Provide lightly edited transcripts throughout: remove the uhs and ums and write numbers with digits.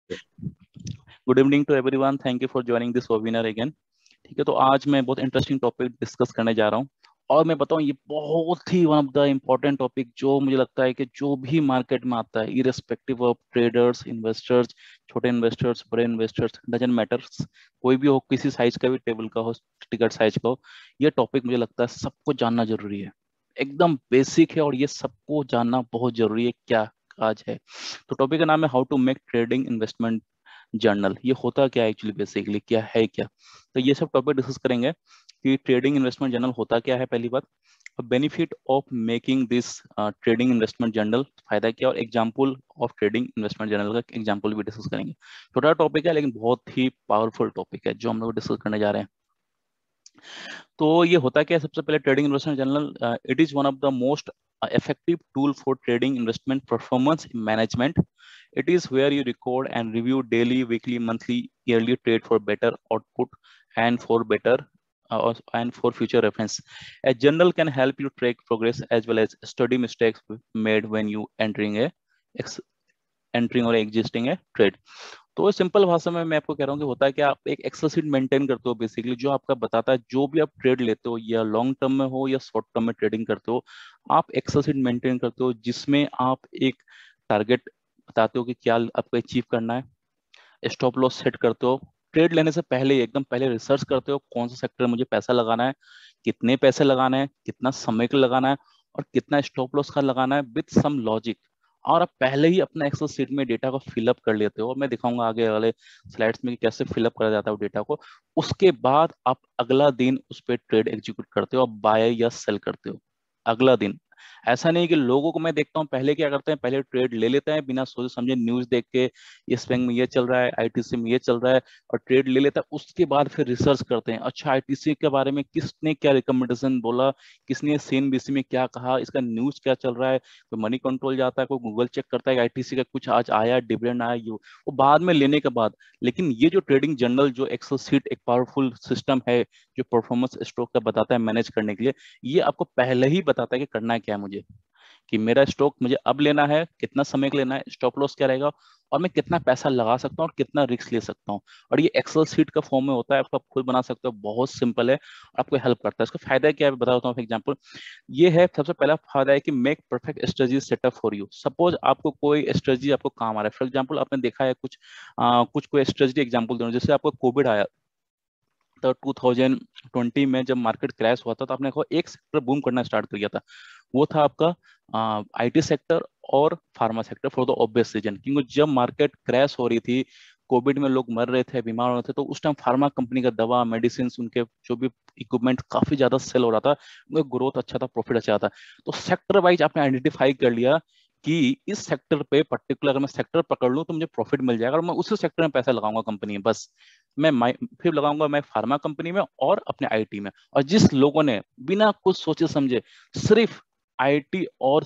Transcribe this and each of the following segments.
Good evening to everyone, thank you for joining this webinar again. ठीक है, तो आज मैं बहुत इंटरेस्टिंग टॉपिक डिस्कस करने जा रहा हूँ। और मैं बताऊं, ये बहुत ही one of the important topic जो मुझे लगता है कि जो भी मार्केट में आता है, इरेस्पेक्टिव ऑफ ट्रेडर्स, इन्वेस्टर्स, छोटे इन्वेस्टर्स, बड़े इन्वेस्टर्स, डजंट मैटर्स, कोई भी हो, किसी साइज का भी, टेबल का हो, टिकट साइज का हो, ये टॉपिक मुझे लगता है सबको जानना जरूरी है। एकदम बेसिक है और ये सबको जानना बहुत जरूरी है। क्या आज है, तो टॉपिक का नाम है how to make trading investment journal. ये होता क्या है एक्चुअली, बेसिकली क्या है क्या, तो ये सब टॉपिक डिस्कस करेंगे कि ट्रेडिंग इन्वेस्टमेंट जर्नल होता क्या है, पहली बात, benefit of making this trading investment journal, फायदा क्या, और example of trading investment journal का एग्जांपल भी डिस्कस करेंगे। छोटा टॉपिक है लेकिन बहुत ही पावरफुल टॉपिक है जो हम लोग डिस्कस करने जा रहे हैं। तो ये होता क्या है, सबसे पहले trading investment journal, it is one of the most effective tool for trading investment performance management. It is where you record and review daily, weekly, monthly, yearly trade for better output and for better and for future reference. A journal can help you track progress as well as study mistakes made when you entering or exiting a trade. तो simple भाषा में मैं आपको कह रहा हूँ कि होता है कि आप एक एक्सेल शीट मेंटेन करते हो बेसिकली, जो आपका बताता है जो भी आप ट्रेड लेते हो, या लॉन्ग टर्म में हो या शॉर्ट टर्म में ट्रेडिंग करते हो, आप एक्सेल शीट मेंटेन करते हो जिसमें आप एक टारगेट बताते हो कि क्या आपको अचीव करना है, स्टॉप लॉस सेट करते हो, ट्रेड लेने से पहले ही एकदम पहले रिसर्च करते हो कौन सा सेक्टर में मुझे पैसा लगाना है, कितने पैसे लगाना है, कितना समय का लगाना है, और कितना स्टॉप लॉस का लगाना है विथ सम लॉजिक। और आप पहले ही अपना एक्सेल शीट में डेटा को फिलअप कर लेते हो, और मैं दिखाऊंगा आगे वाले स्लाइड्स में कि कैसे फिलअप करा जाता है वो डेटा को। उसके बाद आप अगला दिन उस पर ट्रेड एग्जीक्यूट करते हो, आप बाय या सेल करते हो अगला दिन। ऐसा नहीं कि लोगों को मैं देखता हूँ पहले क्या करते हैं, पहले ट्रेड ले लेते हैं बिना सोचे समझे, न्यूज देख के इस बैंक में ये चल रहा है, आईटीसी में ये चल रहा है, और ट्रेड ले लेता है। उसके बाद फिर रिसर्च करते हैं, अच्छा आईटीसी के बारे में किसने क्या रिकमेंडेशन बोला, किसने सीएनबीसी में क्या कहा, इसका न्यूज क्या चल रहा है, कोई मनी कंट्रोल जाता है, कोई गूगल चेक करता है आईटीसी का कुछ आज आया, डिविडेंड आया, वो बाद में लेने के बाद। लेकिन ये जो ट्रेडिंग जर्नल, जो एक्सेल सीट एक पावरफुल सिस्टम है जो परफॉर्मेंस स्टॉक का बताता है मैनेज करने के लिए, ये आपको पहले ही बताता है कि करना क्या है मुझे, कि मेरा स्टॉक मुझे अब लेना है, कितना समय का लेना है, स्टॉप लॉस क्या रहेगा, और मैं कितना पैसा लगा सकता हूँ और कितना रिस्क ले सकता हूँ। और ये एक्सेल सीट का फॉर्म में होता है, आप खुद बना सकते हो, बहुत सिंपल है, आपको हेल्प करता है। इसका फायदा क्या है बताता हूँ एग्जाम्पल। ये है, सबसे पहला फायदा है कि make perfect strategy setup for you. Suppose आपको कोई स्ट्रेटजी आपको काम आ रहा है, फॉर एग्जाम्पल आपने देखा है कुछ कोई स्ट्रेटजी एग्जाम्पल दे, जैसे आपको कोविड आया तो 2020 में जब मार्केट क्रैश हुआ था, तो आपने देखा एक सेक्टर बूम करना स्टार्ट कर दिया था, वो था आपका आईटी सेक्टर और pharma sector, for the obvious reason, क्योंकि जब मार्केट क्रैश हो रही थी, कोविड में लोग मर रहे थे, बीमार हो रहे थे, तो उस टाइम फार्मा कंपनी का दवा, मेडिसिन, उनके जो भी इक्विपमेंट काफी ज्यादा सेल हो रहा था, उनका ग्रोथ अच्छा था, प्रॉफिट अच्छा था। तो सेक्टर वाइज आपने आइडेंटिफाई कर लिया कि इस सेक्टर पे पर्टिकुलर अगर मैं सेक्टर पकड़ लूं तो मुझे प्रॉफिट मिल जाएगा, और मैं उसी सेक्टर में पैसा लगाऊंगा कंपनी में, बस फिर लगाऊंगा मैं फार्मा कंपनी में और अपने आईटी में। और जिस लोगों ने बिना कुछ सोचे समझे सिर्फ आईटी और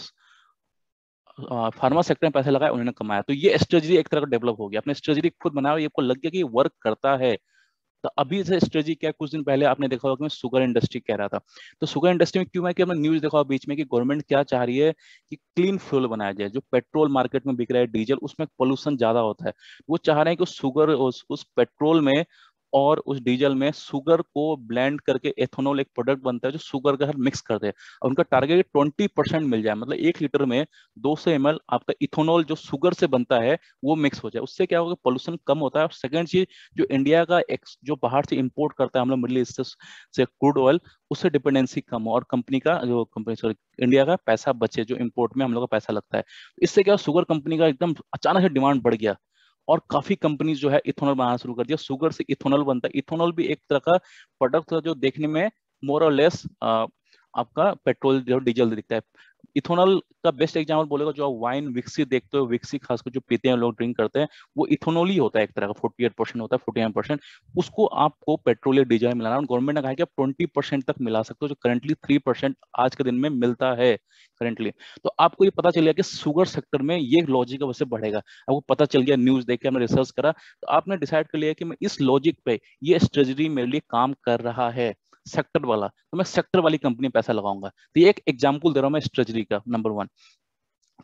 फार्मा सेक्टर में पैसा लगाया, उन्होंने कमाया। तो ये स्ट्रेटजी एक तरह का डेवलप हो गया, अपने स्ट्रेटजी खुद बनाया, ये आपको लग गया कि ये वर्क करता है। तो अभी से स्ट्रेटजी क्या है, कुछ दिन पहले आपने देखा होगा कि मैं शुगर इंडस्ट्री कह रहा था, तो शुगर इंडस्ट्री में क्यों है कि हमने न्यूज देखा होगा बीच में कि गवर्नमेंट क्या चाह रही है कि क्लीन फ्यूल बनाया जाए। जो पेट्रोल मार्केट में बिक रहा है, डीजल, उसमें पोल्यूशन ज्यादा होता है, वो चाह रहे हैं कि उस शुगर उस पेट्रोल में और उस डीजल में शुगर को ब्लेंड करके एथेनॉल एक प्रोडक्ट बनता है जो शुगर का हर मिक्स करते हैं, और उनका टारगेट 20% मिल जाए, मतलब 1 लीटर में 200 ml आपका इथेनॉल जो शुगर से बनता है वो मिक्स हो जाए। उससे क्या होगा, पोल्यूशन कम होता है। और सेकंड चीज, जो इंडिया का जो बाहर से इंपोर्ट करता है हम लोग मिडिल ईस्ट से क्रूड ऑयल, उससे डिपेंडेंसी कम हो, और कंपनी सॉरी इंडिया का पैसा बचे, जो इंपोर्ट में हम लोग का पैसा लगता है। इससे क्या, शुगर कंपनी का एकदम अचानक से डिमांड बढ़ गया, और काफी कंपनीज जो है इथेनॉल बनाना शुरू कर दिया। शुगर से इथेनॉल बनता है, इथेनॉल भी एक तरह का प्रोडक्ट था जो देखने में मोर और लेस आपका पेट्रोल जो डीजल दिखता है। इथेनॉल का बेस्ट एग्जांपल बोलेगा, जो आप वाइन विक्सी देखते हो, विक्सी खासकर जो पीते हैं लोग, ड्रिंक करते हैं, वो इथेनॉल ही होता है, एक तरह का 48% होता है, 49%। उसको आपको पेट्रोल या डीजल मिलाना, और गवर्नमेंट ने कहा कि आप 20% तक मिला सकते हो, जो करंटली 3% आज के दिन में मिलता है करंटली। तो आपको ये पता चल गया कि शुगर सेक्टर में ये लॉजिक वजह से बढ़ेगा, आपको पता चल गया, न्यूज देख के हमने रिसर्च करा, तो आपने डिसाइड कर लिया कि मैं इस लॉजिक पे, ये स्ट्रेटजी मेरे लिए काम कर रहा है सेक्टर वाला, तो मैं सेक्टर वाली कंपनी में पैसा लगाऊंगा। तो ये एक एग्जांपल दे रहा हूं मैं स्ट्रेटजी का, नंबर 1।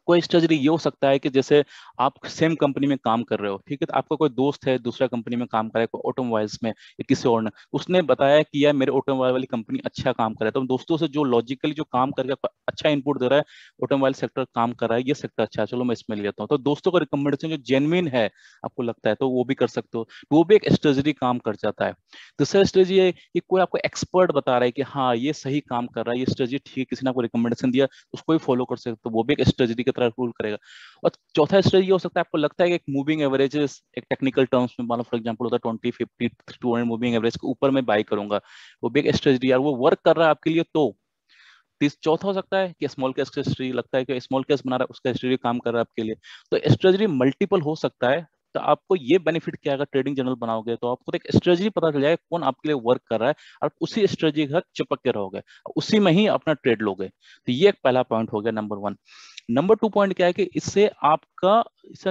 कोई स्ट्रेटजी ये हो सकता है कि जैसे आप सेम कंपनी में काम कर रहे हो, ठीक है, तो आपका कोई दोस्त है दूसरा कंपनी में काम कर रहा है, कोई ऑटोमोबाइल्स में या किसी और ने, उसने बताया कि यार मेरे ऑटोमोबाइल वाली कंपनी अच्छा काम कर रहा है, तो हम दोस्तों से जो लॉजिकली जो काम करके आपको अच्छा इनपुट दे रहा है, ऑटोमोबाइल सेक्टर काम कर रहा है, ये सेक्टर अच्छा है, चलो मैं इसमें ले लेता हूँ, तो दोस्तों का रिकमेंडेशन जो जेन्युइन है आपको लगता है तो वो भी कर सकते हो, तो वो भी एक स्ट्रेटजी काम कर जाता है। दूसरा स्ट्रेटजी है कि कोई आपको एक्सपर्ट बता रहा है कि हाँ ये सही काम कर रहा है, ये स्ट्रेटजी ठीक है, किसी ने आपको रिकमेंडेशन दिया, उसको भी फॉलो कर सकते हो, तो वो भी एक स्ट्रेटजी की तरह रूल करेगा। और चौथा स्ट्रेटजी ये हो सकता है, आपको लगता है कि एक मूविंग एवरेजेस एक टेक्निकल टर्म्स में मान लो फॉर एग्जांपल होता है 20 50 200 मूविंग एवरेज के ऊपर मैं बाई करूंगा, वो भी एक स्ट्रेटजी यार वो वर्क कर रहा है आपके लिए, तो चौथा हो सकता है कि स्मॉल कैश का स्ट्रेटजी लगता है कि स्मॉल कैश बना रहा है उसका स्ट्रेटजी काम कर रहा है आपके लिए, तो स्ट्रेटजी मल्टीपल हो सकता है। तो आपको ये बेनिफिट क्या है, अगर ट्रेडिंग जर्नल बनाओगे तो आपको एक स्ट्रेटजी पता चल जाएगा कौन आपके लिए वर्क कर रहा है, और उसी स्ट्रेटजी के साथ चिपक के रहोगे, उसी में ही अपना ट्रेड लोगे, तो ये एक पहला पॉइंट हो गया नंबर 1। नंबर 2 पॉइंट क्या है कि इससे आपका इससे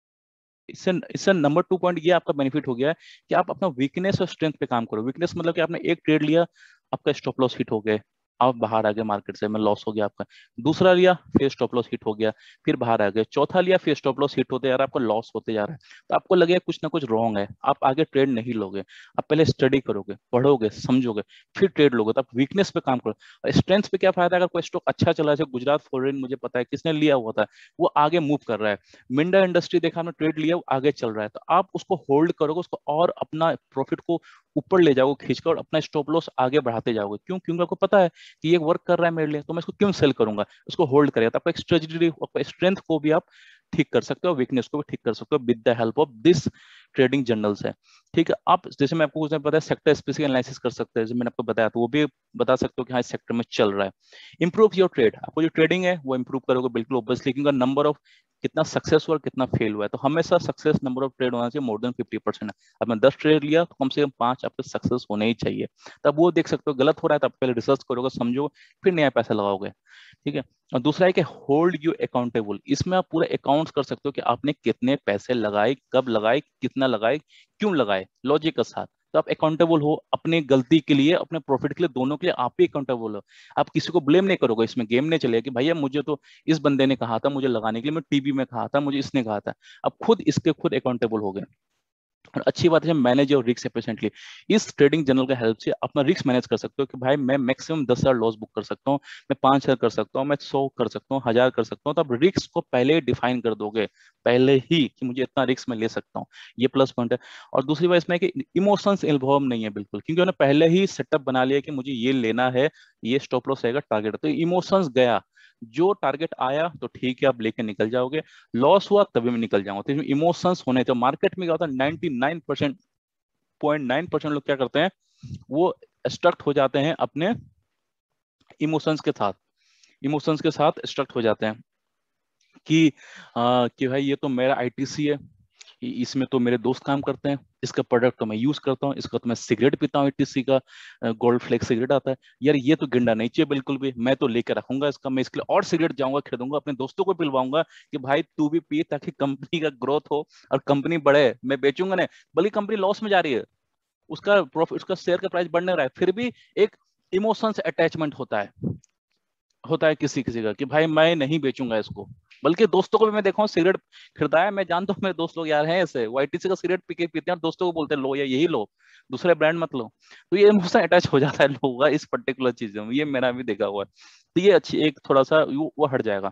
इससे इससे नंबर 2 पॉइंट ये आपका बेनिफिट हो गया है कि आप अपना वीकनेस और स्ट्रेंथ पे काम करो। वीकनेस मतलब कि आपने एक ट्रेड लिया, आपका स्टॉप लॉस हिट हो गए, आप बाहर आ गए मार्केट से, में लॉस हो गया आपका, दूसरा लिया फिर स्टॉप लॉस हिट हो गया, फिर बाहर आ गए, चौथा लिया फिर स्टॉप लॉस हिट होते जा रहा है, आपका लॉस होते जा रहा है, तो आपको लगेगा कुछ ना कुछ रॉन्ग है, आप आगे ट्रेड नहीं लोगे, आप पहले स्टडी करोगे, पढ़ोगे, समझोगे, फिर ट्रेड लोगे, तो आप वीकनेस पे काम करो। स्ट्रेंथ पे क्या फायदा, अगर कोई स्टॉक अच्छा चला है, जैसे गुजरात फॉरेन मुझे पता है किसने लिया हुआ था, वो आगे मूव कर रहा है, मिंडा इंडस्ट्री देखा हमने ट्रेड लिया, वो आगे चल रहा है, तो आप उसको होल्ड करोगे, उसको और अपना प्रॉफिट को ऊपर ले जाओगे खींचकर, और अपना स्टॉप लॉस आगे बढ़ाते जाओगे, क्यों, क्योंकि आपको पता है कि ये वर्क कर रहा है मेरे लिए, तो मैं इसको क्यों सेल करूंगा, उसको होल्ड करेगा, तो आपका स्ट्रेटजी आपका स्ट्रेंथ को भी आप ठीक कर सकते हो, वीकनेस को भी ठीक कर सकते हो with the help of this trading journals है। ठीक है, आप जैसे मैं आपको कुछ पता है सेक्टर स्पेसिफिक एनालिसिस कर सकते हैं, जैसे मैंने आपको बताया, तो वो भी बता सकते हो कि हाँ इस सेक्टर में चल रहा है। इंप्रूव योर ट्रेड, आपको जो ट्रेडिंग है वो इंप्रूव करोगे बिल्कुल ऑब्वियसली, क्योंकि नंबर ऑफ कितना सक्सेस हुआ और कितना फेल हुआ है, तो हमेशा सक्सेस नंबर ऑफ ट्रेड होना चाहिए मोर देन 50%। अब मैं 10 ट्रेड लिया तो कम से कम 5 आपके सक्सेस होने ही चाहिए, तब वो देख सकते हो, गलत हो रहा है तब पहले रिसर्च करोगे, समझो, फिर नया पैसा लगाओगे। ठीक है, और दूसरा है कि होल्ड यू अकाउंटेबल, इसमें आप पूरे अकाउंट्स कर सकते हो कि आपने कितने पैसे लगाए, कब लगाए, कितना लगाए, क्यों लगाए, लॉजिक के साथ, तो आप अकाउंटेबल हो अपनी गलती के लिए, अपने प्रॉफिट के लिए, दोनों के लिए आप ही अकाउंटेबल हो। आप किसी को ब्लेम नहीं करोगे, इसमें गेम नहीं चलेगा कि भैया मुझे तो इस बंदे ने कहा था मुझे लगाने के लिए, मैं टीवी में कहा था, मुझे इसने कहा था, अब खुद इसके खुद अकाउंटेबल हो गए। और अच्छी बात है मैनेज और रिस्क एफिशिएंटली, इस ट्रेडिंग जर्नल का हेल्प से अपना रिस्क मैनेज कर सकते हो कि भाई मैं मैक्सिमम 10,000 लॉस बुक कर सकता हूँ, मैं 5,000 कर सकता हूँ, मैं 100 कर सकता हूँ, 1,000 कर सकता हूँ, तो आप रिस्क को पहले ही डिफाइन कर दोगे, पहले ही कि मुझे इतना रिस्क मैं ले सकता हूँ, ये प्लस पॉइंट है। और दूसरी बात इसमें कि इमोशंस इन्वॉल्व नहीं है बिल्कुल, क्योंकि उन्होंने पहले ही सेटअप बना लिया कि मुझे ये लेना है, ये स्टॉप लॉस रहेगा, टारगेट, तो इमोशंस गया, जो टारगेट आया तो ठीक है आप लेके निकल जाओगे, लॉस हुआ तभी मैं निकल जाऊंगा, तो इसमें इमोशंस होने, तो मार्केट में क्या होता है 99% 0.9% लोग क्या करते हैं, वो स्ट्रक्ट हो जाते हैं अपने इमोशंस के साथ, इमोशंस के साथ स्ट्रक्ट हो जाते हैं कि कि भाई ये तो मेरा आईटीसी है, इसमें तो मेरे दोस्त काम करते हैं, इसका प्रोडक्ट तो मैं यूज करता हूँ, इसका तो मैं सिगरेट पीता हूँ, आईटीसी का गोल्ड फ्लेक सिगरेट आता है, यार ये तो गिरना नहीं चाहिए बिल्कुल भी, मैं तो लेकर रखूंगा इसका, मैं इसके लिए और सिगरेट जाऊंगा खरीदूंगा, अपने दोस्तों को पिलवाऊंगा कि भाई तू भी पी, ताकि कंपनी का ग्रोथ हो और कंपनी बढ़े, मैं बेचूंगा नहीं, भले कंपनी लॉस में जा रही है, उसका प्रॉफिट, उसका शेयर का प्राइस बढ़ने रहा है, फिर भी एक इमोशंस अटैचमेंट होता है किसी किसी का कि भाई मैं नहीं बेचूंगा इसको। बल्कि दोस्तों को भी मैं देखा हूँ सिगरेट खरीदा है, मैं जानता हूँ मेरे दोस्त लोग यार हैं ऐसे, वाईटीसी का सिगरेट पी के पीते हैं, दोस्तों को बोलते हैं लो या यही लो, दूसरे ब्रांड मत लो, तो ये इमोशन अटैच हो जाता है लोगों का इस पर्टिकुलर चीज में, ये मैंने भी देखा हुआ है, तो ये अच्छी एक थोड़ा सा वो हट जाएगा।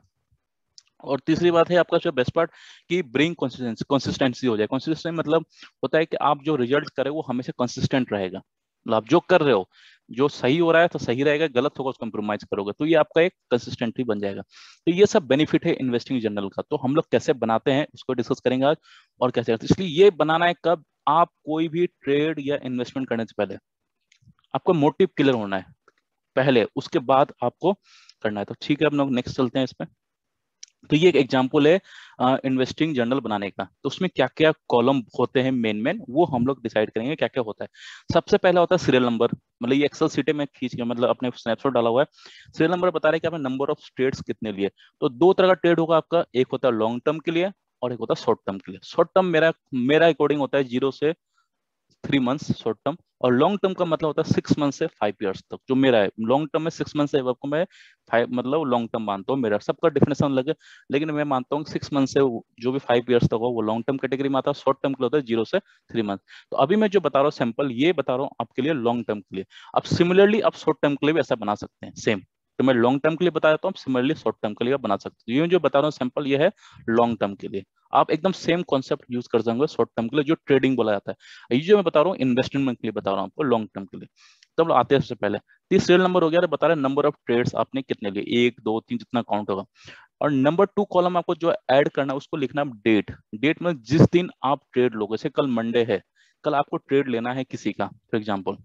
और तीसरी बात है आपका जो बेस्ट पार्ट कि ब्रिंग कंसिस्टेंसी हो जाए, कंसिस्टेंसी मतलब होता है कि आप जो रिजल्ट करें वो हमेशा कंसिस्टेंट रहेगा, मतलब आप जो कर रहे हो, जो सही हो रहा है तो सही रहेगा, गलत होगा उसको कंप्रोमाइज करोगे, तो ये आपका एक कंसिस्टेंटली बन जाएगा। तो ये सब बेनिफिट है इन्वेस्टिंग जर्नल का, तो हम लोग कैसे बनाते हैं उसको डिस्कस करेंगे आज, और कैसे, तो इसलिए ये बनाना है कब, आप कोई भी ट्रेड या इन्वेस्टमेंट करने से पहले आपको मोटिव क्लियर होना है पहले, उसके बाद आपको करना है। तो ठीक है, हम लोग नेक्स्ट चलते हैं इसमें। तो ये एक एग्जाम्पल है इन्वेस्टिंग जर्नल बनाने का, तो उसमें क्या क्या कॉलम होते हैं मेन मेन, वो हम लोग डिसाइड करेंगे क्या क्या होता है। सबसे पहला होता है सीरियल नंबर, मतलब ये एक्सेल सीट में खींच के मतलब अपने स्नैपशॉट डाला हुआ है, सीरियल नंबर बता रहा है कि आपने नंबर ऑफ ट्रेड्स कितने लिए, तो दो तरह का ट्रेड होगा आपका, एक होता है लॉन्ग टर्म के लिए और एक होता है शॉर्ट टर्म के लिए। शॉर्ट टर्म मेरा मेरा अकॉर्डिंग होता है 0 से 3 मंथ्स शॉर्ट टर्म, और लॉन्ग टर्म का मतलब होता है 6 मंथ से 5 ईयर्स तक। जो मेरा है लॉन्ग टर्म में 6 मंथ से को मैं 5 मतलब लॉन्ग टर्म मानता हूँ, मेरा सबका डिफिनेशन अलग है, लेकिन मैं मानता हूँ 6 मंथ से जो भी 5 ईयर्स तक हो वो लॉन्ग टर्म कैटेगरी में आता है। शॉर्ट टर्म के लिए होता है 0 से 3 मंथ। तो अभी मैं जो बता रहा हूँ सैंपल, ये बता रहा हूँ आपके लिए लॉन्ग टर्म के लिए। अब सिमिलरली आप शॉर्ट टर्म के लिए भी ऐसा बना सकते हैं सेम। तो मैं लॉन्ग टर्म के लिए बता देता हूँ, सिमिलरली शॉर्ट टर्म के लिए बना सकते हैं। ये जो बता रहा हूँ सैंपल, ये है लॉन्ग टर्म के लिए। आप एकदम सेम कॉन्सेप्ट यूज कर सकते शॉर्ट टर्म के लिए, जो ट्रेडिंग बोला जाता है। ये जो मैं बता रहा हूँ इन्वेस्टमेंट के लिए बता रहा हूँ आपको, लॉन्ग टर्म के लिए। तब आते हैं सबसे पहले 30 सीरियल नंबर हो गया, बता रहे नंबर ऑफ ट्रेड्स आपने कितने लिए, 1 2 3 जितना काउंट होगा। और नंबर 2 कॉलम आपको जो ऐड करना है उसको लिखना डेट। डेट में जिस दिन आप ट्रेड लोगे, जैसे कल मंडे है, कल आपको ट्रेड लेना है किसी का फॉर एग्जाम्पल,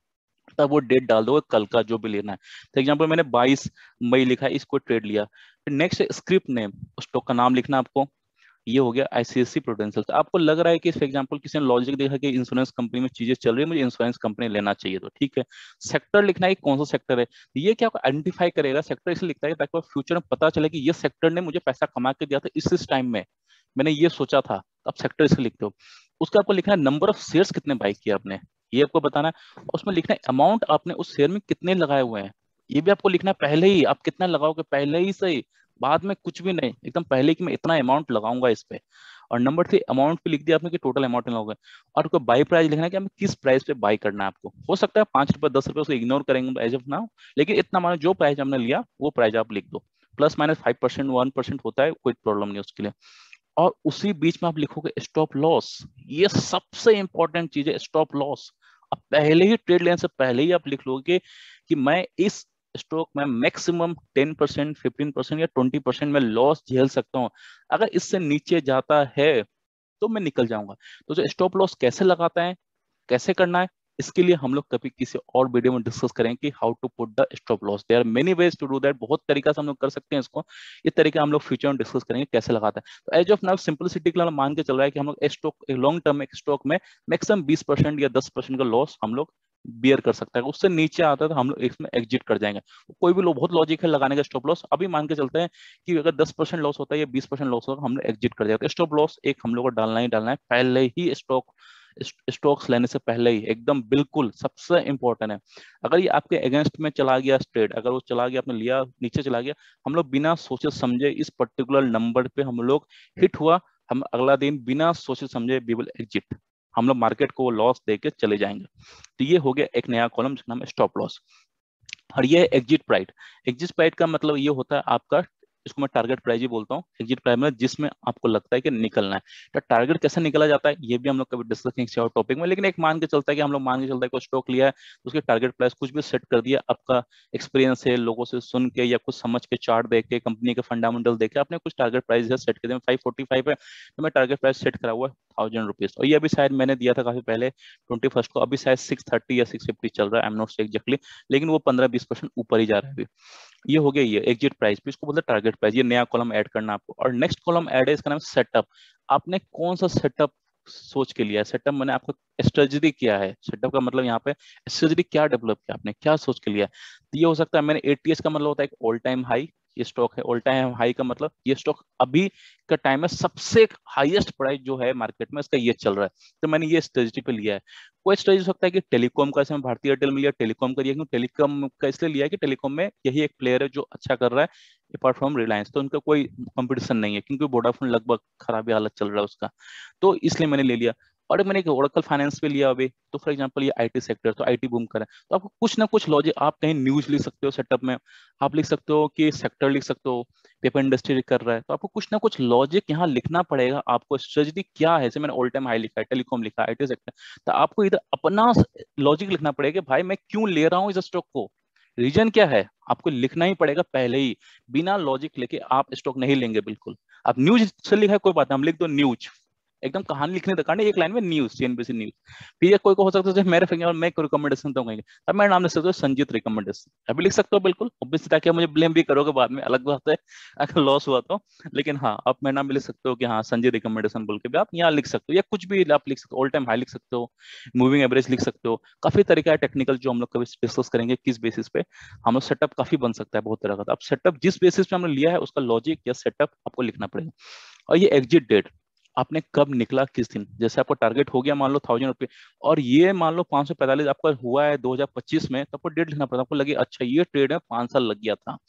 तब वो डेट डाल दो कल का जो भी लेना है। फॉर एग्जाम्पल मैंने 22 मई लिखा है, इसको ट्रेड लिया। फिर नेक्स्ट स्क्रिप्ट नेम, स्टॉक का नाम लिखना आपको। ये हो गया आईसीआईसी प्रूडेंशियल। तो आपको लग रहा है कि फॉर एग्जांपल किसी ने लॉजिक देखा कि इंश्योरेंस कंपनी में चीजें चल रही है, मुझे इंश्योरेंस कंपनी लेना चाहिए, तो ठीक है। सेक्टर लिखना है कि कौन सा सेक्टर है। ये क्या आइडेंटिफाई करेगा सेक्टर, इसलिए लिखता है ताकि फ्यूचर में पता चले कि ये सेक्टर ने मुझे पैसा कमा के दिया था इस टाइम में, मैंने ये सोचा था। तो आप सेक्टर इसलिए लिखते हो। उसका आपको लिखना है नंबर ऑफ शेयर्स कितने बाई किए आपने, ये आपको बताना है। उसमें लिखना है अमाउंट आपने उस शेयर में कितने लगाए हुए हैं, ये भी आपको लिखना है पहले ही। आप कितना लगाओगे पहले ही सही, बाद में कुछ भी नहीं, एकदम पहले कि मैं इतना अमाउंट लगाऊंगा इस पे। और नंबर 3 अमाउंट पे लिख दिया आपने कि टोटल अमाउंट लगाओगे। और आपको बाई प्राइस लिखना है कि हमें किस प्राइस पे बाई करना है आपको। हो सकता है 5 रुपए 10 रुपए उसको इग्नोर करेंगे एज ऑफ नाउ, लेकिन इतना मानो जो प्राइस हमने लिया वो प्राइस आप लिख दो। +- 5% 1% होता है, कोई प्रॉब्लम नहीं उसके लिए। और उसी बीच में आप लिखोगे स्टॉप लॉस। ये सबसे इंपॉर्टेंट चीज है, स्टॉप लॉस। अब पहले ही ट्रेड लेने से पहले ही आप लिख लोगे कि मैं इस स्टॉक में मैक्सिमम 10% 15% या 20% में लॉस झेल सकता हूं, अगर इससे नीचे जाता है तो मैं निकल जाऊंगा। तो जो स्टॉप लॉस कैसे लगाता है, कैसे करना है, इसके लिए हम लोग कभी किसी और वीडियो में डिस्कस करेंगे कि how to put the stop loss. There are many ways to do that, बहुत तरीका से हम लोग कर सकते हैं इसको। ये तरीका हम लोग फ्यूचर में डिस्कस करेंगे कैसे लगाता है। तो एज ऑफ नाउ सिंपलिसिटी के लिए मान के चल रहा है कि हम लोग स्टॉक लॉन्ग टर्म एक स्टॉक में मैक्सिमम 20% या 10% का लॉस हम लोग बियर कर सकता है। उससे नीचे आता है तो हम लोग इसमें एग्जिट कर जाएंगे। कोई भी लोग बहुत लॉजिक है लगाने का स्टॉप लॉस। अभी मान के चलते हैं कि अगर 10% लॉस होता है या 20% लॉस होगा, हम लोग एग्जिट कर जाएंगे। स्टॉप लॉस एक हम लोग को डालना ही डालना है पहले ही, स्टॉक्स लेने से पहले ही, एकदम बिल्कुल सबसे इंपॉर्टेंट है। अगर ये आपके अगेंस्ट में चला गया ट्रेड, अगर वो चला गया आपने लिया नीचे चला गया, हम लोग बिना सोचे समझे इस पर्टिकुलर नंबर पे हम लोग हिट हुआ, हम अगला दिन बिना सोचे समझे वी विल एग्जिट, हम लोग मार्केट को लॉस देके चले जाएंगे। तो ये हो गया एक नया कॉलम जिसका नाम है स्टॉप लॉस। और ये है एग्जिट प्राइस। एग्जिट प्राइस का मतलब ये होता है आपका, इसको मैं टारगेट प्राइस ही बोलता हूँ। एग्जिट प्राइस में जिसमें आपको लगता है कि निकलना है। तो टारगेट कैसे निकला जाता है ये भी हम लोग कभी डिस्कस करेंगे किसी और टॉपिक में, लेकिन एक मान के चलता है कि हम लोग मान के चलता है कोई स्टॉक लिया है तो उसके टारगेट प्राइस कुछ भी सेट कर दिया, आपका एक्सपीरियंस है, लोगों से सुन के या कुछ समझ के, चार्ट देख के, कंपनी के फंडामेंटल देख के आपने कुछ टारगेट प्राइस है सेट कर दिया। 545 है तो मैं टारगेट प्राइस सेट करा हुआ है ₹1000। और ये अभी शायद मैंने दिया था काफी पहले 21 को, अभी शायद 630 या 650 चल रहा है, I am not sure exactly, लेकिन वो 15-20% ऊपर ही जा रहा है अभी। ये हो गया ये एग्जिट प्राइस भी, इसको बोलते हैं टारगेट प्राइस। ये नया कॉलम ऐड करना आपको। और नेक्स्ट कॉलम ऐड है, इसका नाम सेटअप। आपने कौन सा सेटअप सोच के लिया है, सेटअप मैंने आपको स्ट्रेटजी किया है। सेटअप का मतलब यहाँ पे स्ट्रेटजी क्या डेवलप किया आपने, क्या सोच के लिया है। तो ये हो सकता है मैंने एटीएस का मतलब होता है एक ऑल टाइम हाई, ये स्टॉक है ऑल टाइम हाई का मतलब ये स्टॉक अभी का टाइम में सबसे हाईएस्ट प्राइस जो है मार्केट में इसका ये चल रहा है, तो मैंने ये स्ट्रेटजी पे लिया है। कोई स्ट्रेटजी हो सकता है कि टेलीकॉम का, इसमें भारतीय एयरटेल में लिया, टेलीकॉम का लिया, क्योंकि टेलीकॉम का इसलिए लिया है कि टेलीकॉम में यही एक प्लेयर है जो अच्छा कर रहा है अपार्ट फ्रॉम रिलायंस, तो उनका कोई कंपटीशन नहीं है, क्योंकि वोडाफोन लगभग खराब ही हालत चल रहा है उसका, तो इसलिए मैंने ले लिया। और मैंने एक ओरेकल फाइनेंस पे लिया अभी, तो फॉर एग्जांपल ये आईटी सेक्टर, तो आईटी बूम कर रहा है, तो आपको कुछ ना कुछ लॉजिक, आप कहीं न्यूज लिख सकते हो सेटअप में, आप लिख सकते हो कि सेक्टर लिख सकते हो, पेपर इंडस्ट्री कर रहा है, तो आपको कुछ ना कुछ लॉजिक यहाँ लिखना पड़ेगा आपको। स्ट्रेटजी क्या है, जैसे मैंने ऑल टाइम हाई लिखा है, टेलीकॉम लिखा है, आईटी सेक्टर, तो आपको इधर अपना लॉजिक लिखना पड़ेगा भाई मैं क्यों ले रहा हूँ इस स्टॉक को, रीजन क्या है, आपको लिखना ही पड़ेगा पहले ही। बिना लॉजिक लेके आप स्टॉक नहीं लेंगे बिल्कुल। आप न्यूज से लिखा है कोई बात नहीं, हम लिख दो न्यूज, एकदम कहानी लिखने दरकार नहीं, एक लाइन में न्यूज, सीएनबीसी न्यूज। फिर ये कोई को हो सकता है जैसे मेरे फिंगर मैं रिकमेंडेशन दूंगा, तब मेरा नाम लिख सकते हो संजीत रिकमेंडेशन, अभी लिख सकते हो बिल्कुल ऑब्वियसली, ताकि आप मुझे ब्लेम भी करोगे बाद में, अलग बात है अगर लॉस हुआ तो। लेकिन हाँ आप मेरा नाम भी लिख सकते हो कि हाँ संजय रिकमेंडेशन बोल के भी आप यहाँ लिख सकते हो, या कुछ भी आप लिख सकते हो, ऑल टाइम हाई लिख सकते हो, मूविंग एवरेज लिख सकते हो। काफी तरीका है टेक्निकल जो हम लोग कभी डिस्कस करेंगे किस बेसिस पे हम लोग सेटअप काफी बन सकता है बहुत तरह का। तो आप सेटअप जिस बेसिस पे हमने लिया है उसका लॉजिक या सेटअप आपको लिखना पड़ेगा। और ये एग्जिट डेट, आपने कब निकला किस दिन, जैसे आपका टारगेट हो गया मान लो 1000 रुपये, और ये मान लो 545 आपका हुआ है 2025 में, तो आपको डेट लिखना पड़ता, आपको लगे अच्छा ये ट्रेड में 5 साल लग गया था,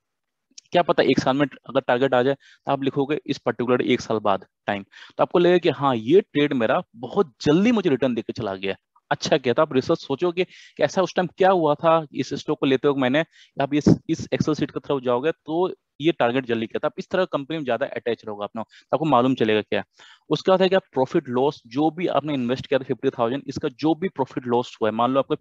क्या पता एक साल में अगर टारगेट आ जाए तो आप लिखोगे इस पर्टिकुलर एक साल बाद टाइम, तो आपको लगेगा कि हाँ ये ट्रेड मेरा बहुत जल्दी मुझे रिटर्न देके चला गया है। अच्छा किया था, आप रिसर्च सोचोगे कि ऐसा उस टाइम क्या हुआ था इस स्टॉक को लेते हुए मैंने, आप इस एक्सेल सीट की तरफ जाओगे तो ये टारगेट जल्दी किया था, आप इस तरह कंपनी में ज्यादा अटैच रहोगे अपना, तो आपको मालूम चलेगा क्या है। उसके बाद है कि आप प्रॉफिट लॉस जो भी आपने इन्वेस्ट किया था 50,000, इसका जो भी प्रॉफिट लॉस हुआ है, मान लो आपका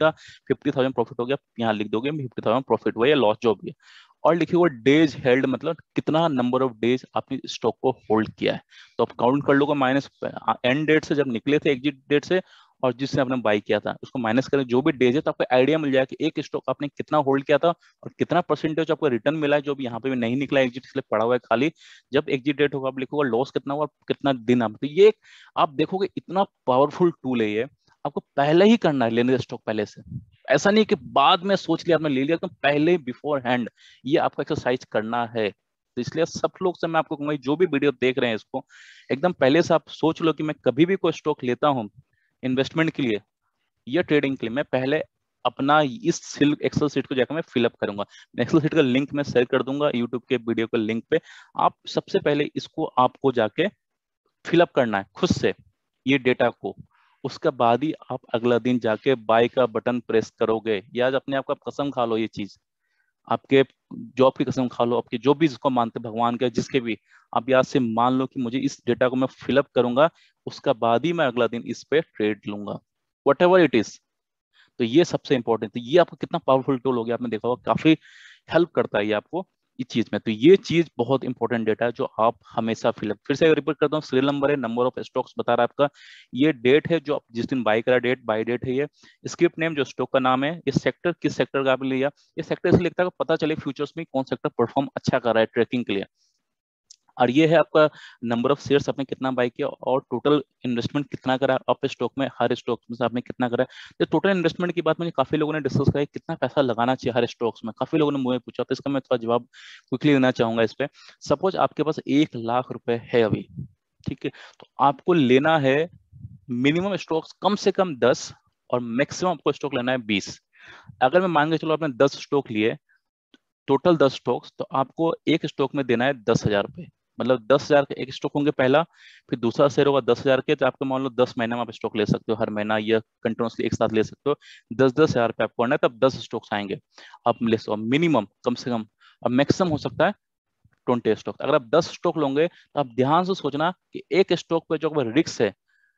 50,000 प्रॉफिट हो गया, यहाँ लिख दोगे 50,000 प्रॉफिट हुआ या लॉस जो भी है, और लिखे हुआ डेज हेल्ड, मतलब कितना नंबर ऑफ डेज आपने स्टॉक को होल्ड किया है, तो आप काउंट कर लोगे माइनस एंड डेट से जब निकले थे एग्जिट डेट से, और जिससे आपने बाई किया था उसको माइनस करें जो भी डेज है, तो आपको आइडिया मिल जाएगा कि एक स्टॉक आपने कितना होल्ड किया था और कितना परसेंटेज आपको रिटर्न मिला है, जो भी यहाँ पे भी नहीं निकला एग्जिट इसलिए पड़ा हुआ है खाली। जब एग्जिट डेट होगा आप लिखोगे लॉस कितना हुआ, कितना दिन आप, तो ये आप देखोगे इतना पावरफुल टूल है ये, आपको पहले ही करना है लेने स्टॉक पहले से, ऐसा नहीं कि बाद में सोच लिया आपने ले लिया, तो पहले बिफोर हैंड ये आपको एक्सरसाइज करना है। तो इसलिए सब लोग से मैं आपको कहूंगा जो भी वीडियो देख रहे हैं इसको एकदम पहले से आप सोच लो कि मैं कभी भी कोई स्टॉक लेता हूँ इन्वेस्टमेंट के लिए या ट्रेडिंग के लिए, मैं पहले अपना इस सिल्क एक्सेल शीट को जाकर मैं फिलअप करूंगा, एक्सेल शीट का लिंक मैं शेयर कर दूंगा यूट्यूब के वीडियो के लिंक पे, आप सबसे पहले इसको आपको जाके फिलअप करना है खुद से ये डेटा को, उसके बाद ही आप अगला दिन जाके बाय का बटन प्रेस करोगे, या अपने आप का कसम खा लो ये चीज, आपके जॉब की कसम खा लो, आपके जो भी जिसको मानते भगवान के जिसके भी, आप याद से मान लो कि मुझे इस डेटा को मैं फिलअप करूंगा, उसका बाद ही मैं अगला दिन इस पे ट्रेड लूंगा, वट एवर इट इज। तो ये सबसे इंपॉर्टेंट, तो ये आपको कितना पावरफुल टूल हो गया आपने देखा होगा, काफी हेल्प करता है ये आपको इस चीज में, तो ये चीज बहुत इंपॉर्टेंट डेटा है जो आप हमेशा फिलअप, फिर से रिपीट करता हूँ, सीरियल नंबर है, नंबर ऑफ स्टॉक्स बता रहा है आपका, ये डेट है जो आप जिस दिन बाय करा, डेट बाय डेट है ये, स्क्रिप्ट नेम जो स्टॉक का नाम है, ये सेक्टर किस सेक्टर का आपने लिया, ये सेक्टर इसलिए लिखता है कि पता चले फ्यूचर्स में कौन सेक्टर परफॉर्म अच्छा कर रहा है ट्रैकिंग के लिए, और ये है आपका नंबर ऑफ शेयर्स आपने कितना बाय किया और टोटल इन्वेस्टमेंट कितना करा आप स्टॉक में, हर स्टॉक में से आपने कितना करा। तो टोटल इन्वेस्टमेंट की बात मुझे काफी लोगों ने डिस्कस करा कितना पैसा लगाना चाहिए हर स्टॉक्स में, काफी लोगों ने मुझे पूछा, तो इसका मैं थोड़ा जवाब क्विकली देना चाहूंगा इस पे। सपोज आपके पास 1 लाख रुपए है अभी, ठीक है, तो आपको लेना है मिनिमम स्टॉक्स कम से कम 10 और मैक्सिमम आपको स्टॉक लेना है 20। अगर मैं मान के चलो आपने 10 स्टॉक लिए, टोटल 10 स्टॉक्स, तो आपको एक स्टॉक में देना है 10,000 रुपए, मतलब 10,000 के एक स्टॉक होंगे पहला, फिर दूसरा शेयर होगा 10,000 के, तो आपको मान लो 10 महीने में आप स्टॉक ले सकते हो, हर महीना या कंटिन्यूसली एक साथ ले सकते हो, 10,000 रुपये आपको करना है, तब 10 स्टॉक्स आएंगे, आप ले सकते हो मिनिमम कम से कम, और मैक्सिमम हो सकता है 20 स्टॉक। अगर आप 10 स्टॉक लोगे तो आप ध्यान से सोचना कि एक स्टॉक पे जो रिस्क है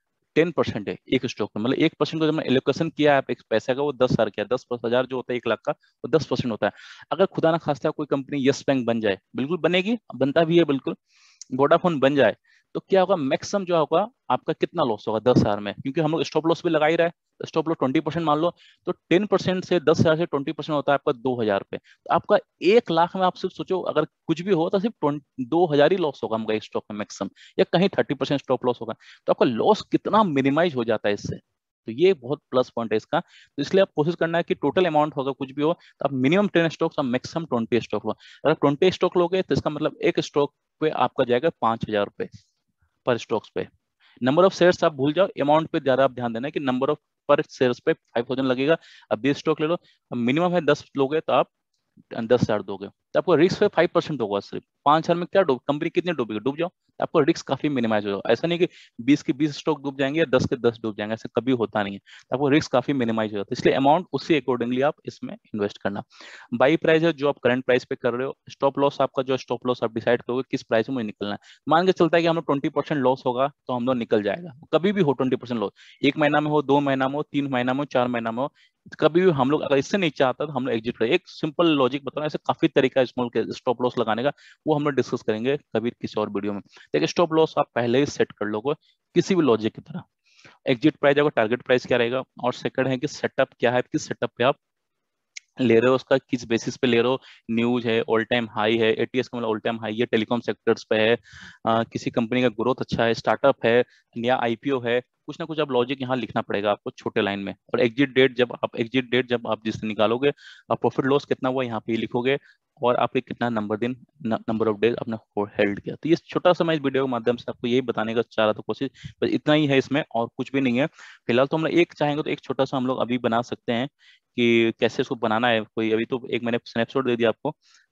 10% है एक स्टॉक में, मतलब 1% को जब मैंने एलोकेशन किया है एक पैसे का वो 10,000 किया, 10,000 जो होता है 1 लाख का वो 10% होता है। अगर खुदा ना खास्ता कोई कंपनी यस बैंक बन जाए, बिल्कुल बनेगी, बनता भी है बिल्कुल, वोडाफोन बन जाए, तो क्या होगा मैक्सिमम जो होगा आपका कितना लॉस होगा 10,000 में, क्योंकि हम लोग स्टॉप लॉस भी लगा ही रहे हैं, स्टॉप लॉस 20% मान लो, तो 10% से 10,000 से 20% होता है आपका 2,000 रुपये, तो आपका 1 लाख में आप सिर्फ सोचो अगर कुछ भी हो तो सिर्फ 2,000 ही लॉस होगा हमका एक स्टॉक में मैक्सिमम, या कहीं 30% स्टॉप लॉस होगा, तो आपका लॉस कितना मिनिमाइज हो जाता है इससे, तो ये बहुत प्लस पॉइंट है इसका। तो इसलिए आप कोशिश करना है कि टोटल अमाउंट होगा कुछ भी हो तो आप मिनिमम 10 स्टॉक्स और मैक्सिमम 20 स्टॉक लो, अगर 20 स्टॉक लोगे तो इसका मतलब एक स्टॉक पे आपका जाएगा 5,000 रुपये पर स्टॉक्स पे। नंबर ऑफ शेयर्स आप भूल जाओ, अमाउंट पे ज्यादा आप ध्यान देना है कि नंबर ऑफ पर शेयर्स पे 5,000 लगेगा। अब 20 स्टॉक ले लो, मिनिमम है 10 लोगे तो आप 10,000 दोगे, तो आपको रिस्क पे 5% होगा सिर्फ, 5 साल में क्या डूब कंपनी कितनी डूबेगी, डूब जाओ, तो आपको रिस्क काफी मिनिमाइज होगा, ऐसा नहीं कि 20 के 20 स्टॉक डूब जाएंगे या 10 के 10 डूब जाएंगे, ऐसा कभी होता नहीं है, तो आपको रिस्क काफी मिनिमाइज होगा, तो इसलिए अमाउंट उसी अकॉर्डिंगली आप इसमें इन्वेस्ट करना। बाई प्राइस है जो आप करंट प्राइस पे कर रहे हो, स्टॉप लॉस आपका जो स्टॉप लॉस आप डिसाइड करोगे किस प्राइस में मुझे निकलना है, मान के चलता है कि हम लोग 20% लॉस होगा तो हम लोग निकल जाएगा, कभी भी हो 20% लॉस, 1 महीना में हो, 2 महीना में हो, 3 महीना में हो, 4 महीना में हो, कभी भी हम लोग अगर इससे नहीं चाहता तो हम लोग एग्जिट करें, एक सिंपल लॉजिक बताओ, ऐसे काफी तरीका है स्मॉल के स्टॉप लॉस लगाने का, वो हम लोग डिस्कस करेंगे कभी किसी और वीडियो में। देखिए स्टॉप लॉस आप पहले ही सेट कर लोगे किसी भी लॉजिक की तरह, एग्जिट प्राइस आपका टारगेट प्राइस क्या रहेगा, और सेकंड है कि सेटअप क्या है, किस सेटअप पे आप ले रहे हो, उसका किस बेसिस पे ले रहे हो, न्यूज है, ऑल टाइम हाई है, एटीएस का मतलब ऑल टाइम हाई है, टेलीकॉम सेक्टर्स पे है, किसी कंपनी का ग्रोथ अच्छा है, स्टार्टअप है या आईपीओ है, कुछ ना कुछ अब लॉजिक यहाँ लिखना पड़ेगा आपको छोटे लाइन में। और एग्जिट डेट जब आप जिस दिन निकालोगे, आप प्रॉफिट लॉस कितना हुआ यहाँ पे ही लिखोगे, और आपके कितना नंबर ऑफ डेज आपने हेल्ड किया। तो ये छोटा सा मैं इस वीडियो के माध्यम से आपको यही बताने का चाह रहा था, कोशिश बस इतना ही है इसमें, और कुछ भी नहीं है। फिलहाल तो हम लोग एक चाहेंगे तो एक छोटा सा हम लोग अभी बना सकते हैं कि कैसे इसको बनाना है। कोई अभी तो एक मैंने स्नैपशॉट दे दिया आपको,